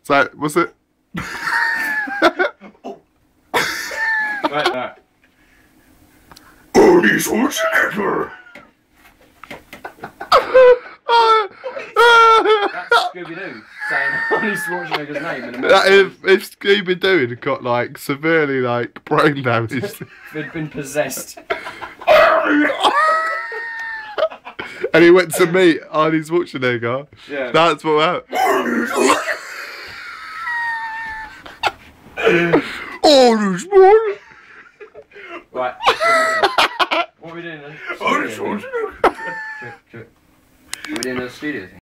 So, was it? Right. Arnie Schwarzenegger! That's Scooby-Doo saying Arnie Schwarzenegger's name in a If Scooby-Doo had got, like, severely, like, brain damage. They'd been possessed. And he went to meet Arnie Schwarzenegger. Yeah. That's what happened.